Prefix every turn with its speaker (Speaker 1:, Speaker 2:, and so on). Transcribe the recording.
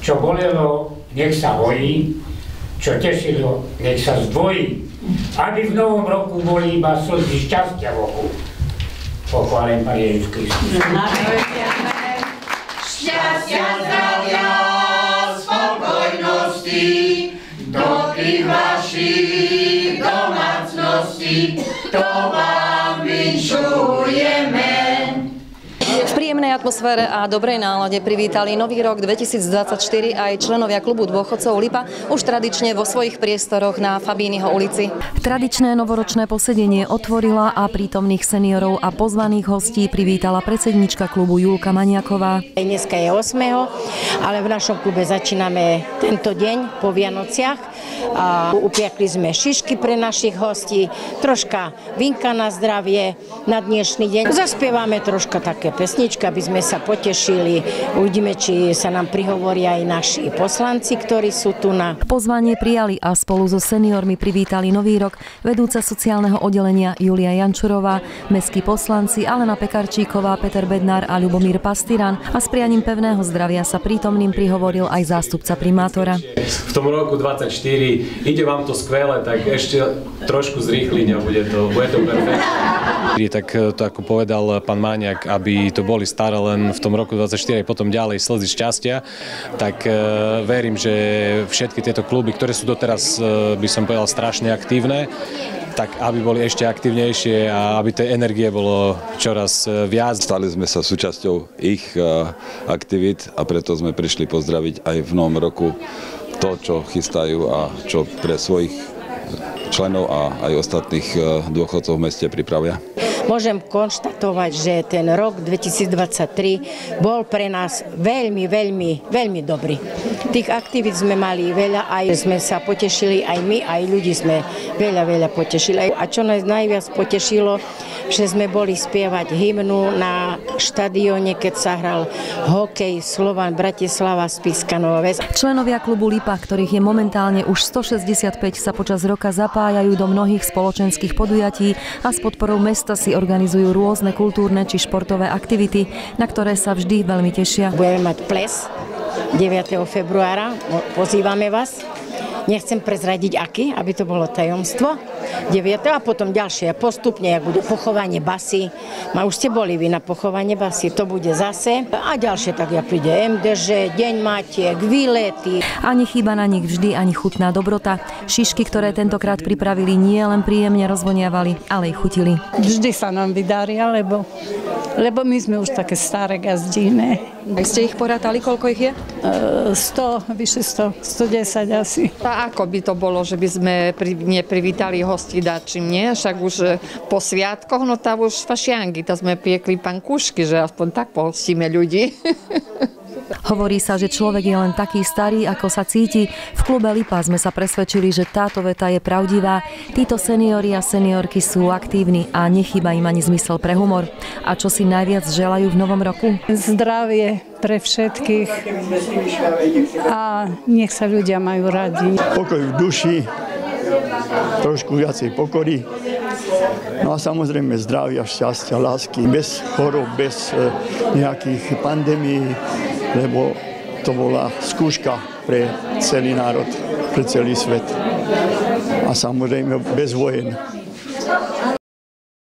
Speaker 1: Čo bolelo, nech sa hojí, čo tešilo, nech sa zdvojí. Aby v novom roku boli iba slzy šťastia v oku. Pochválim Pane Ježiš Kristus.
Speaker 2: Šťastia, zdravia, spokojnosti do tých vašich domácností, to vám vinšujeme.
Speaker 3: V príjemnej atmosfére a dobrej nálade privítali nový rok 2024 aj členovia klubu dôchodcov Lipa už tradične vo svojich priestoroch na Fabínyho ulici. Tradičné novoročné posedenie otvorila a prítomných seniorov a pozvaných hostí privítala predsednička klubu Julka Maniaková.
Speaker 4: Dneska je 8., ale v našom klube začíname tento deň po Vianociach. Upiekli sme šišky pre našich hostí, troška vinka na zdravie na dnešný deň. Zaspievame troška také pesničky, aby sme sa potešili. Uvidíme, či sa nám prihovoria aj naši poslanci, ktorí sú tu na.
Speaker 3: Pozvanie prijali a spolu so seniormi privítali nový rok vedúca sociálneho oddelenia Julia Jančurová, mestskí poslanci Alena Pekarčíková, Peter Bednár a Ľubomír Pastiran a s prianím pevného zdravia sa prítomným prihovoril aj zástupca primátora.
Speaker 5: V tom roku 24 ide vám to skvelé, tak ešte trošku zrýchliť a bude to perfektné. Tak to ako povedal pán Máňak, aby to boli staré len v tom roku 24 a potom ďalej slzy šťastia, tak verím, že všetky tieto kluby, ktoré sú doteraz, by som povedal, strašne aktívne, tak aby boli ešte aktívnejšie a aby tej energie bolo čoraz viac.
Speaker 6: Stali sme sa súčasťou ich aktivít a preto sme prišli pozdraviť aj v novom roku to, čo chystajú a čo pre svojich členov a aj ostatných dôchodcov v meste pripravia.
Speaker 4: Môžem konštatovať, že ten rok 2023 bol pre nás veľmi, veľmi, veľmi dobrý. Tých aktivít sme mali veľa, aj sme sa potešili, aj my, aj ľudí sme veľa potešili. A čo nás najviac potešilo, že sme boli spievať hymnu na štadióne, keď sa hral hokej Slovan Bratislava Spišská Nová Ves.
Speaker 3: Členovia klubu Lipa, ktorých je momentálne už 165, sa počas roka zapájajú do mnohých spoločenských podujatí a s podporou mesta si organizujú rôzne kultúrne či športové aktivity, na ktoré sa vždy veľmi tešia.
Speaker 4: Budeme mať ples 9. februára, pozývame vás. Nechcem prezradiť aký, aby to bolo tajomstvo. 9. a potom ďalšie postupne, ak bude pochovanie basy. Už ste boli vy na pochovanie basy, to bude zase. A ďalšie tak, jak príde MDŽ, Deň Matiek, výlety.
Speaker 3: Ani chýba na nich vždy, ani chutná dobrota. Šišky, ktoré tentokrát pripravili, nie len príjemne rozvoniavali, ale aj chutili.
Speaker 7: Vždy sa nám vydaria, lebo my sme už také staré gazdíne.
Speaker 3: Ste ich porátali, koľko ich je?
Speaker 7: 100, vyše 100, 110 asi.
Speaker 8: A ako by to bolo, že by sme neprivítali hostí dačím, nie? Však už po sviatkoch, no tá už fašiangy, tá sme piekli pankúšky, že aspoň tak pohostíme ľudí.
Speaker 3: Hovorí sa, že človek je len taký starý, ako sa cíti. V klube Lipa sme sa presvedčili, že táto veta je pravdivá. Títo seniori a seniorky sú aktívni a nechýba im ani zmysel pre humor. A čo si najviac želajú v novom roku?
Speaker 7: Zdravie pre všetkých a nech sa ľudia majú radi.
Speaker 9: Pokoj v duši, trošku viacej pokory. No a samozrejme zdravia, šťastia, lásky, bez chorób, bez nejakých pandémií, lebo to bola skúška pre celý národ, pre celý svet. A samozrejme bez vojen.